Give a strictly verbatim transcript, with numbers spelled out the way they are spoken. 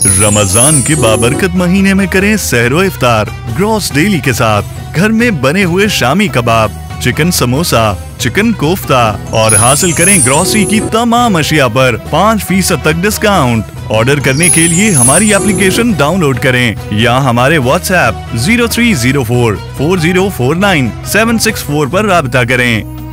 रमजान के बाबरकत महीने में करें सहरो इफ्तार ग्रॉस डेली के साथ। घर में बने हुए शामी कबाब, चिकन समोसा, चिकन कोफ्ता और हासिल करें ग्रॉसरी की तमाम अशिया पर पाँच फीसद तक डिस्काउंट। ऑर्डर करने के लिए हमारी एप्लीकेशन डाउनलोड करें या हमारे WhatsApp zero three zero four four zero four nine seven six four पर राब्ता करें।